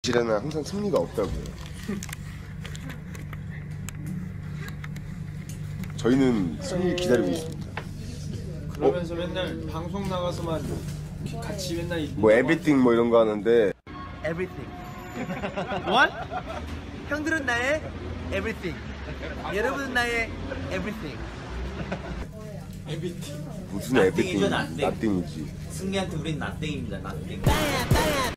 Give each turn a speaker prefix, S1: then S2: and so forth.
S1: 지라는 항상 승리가 없다고요. 저희는 승리 기다리고 있습니다.
S2: 그러면서 맨날 방송 나가서만 같이 맨날
S1: 뭐 에브리띵 뭐 이런 거 하는데
S3: Everything. What? 형들은 나의 everything. 여러분은 나의 everything.
S2: 에브리띵.
S1: 무슨 에브리띵
S4: 나띵이죠, 나띵.
S1: 나띵이지.
S4: 승리한테 우린 나띵입니다. 나띵.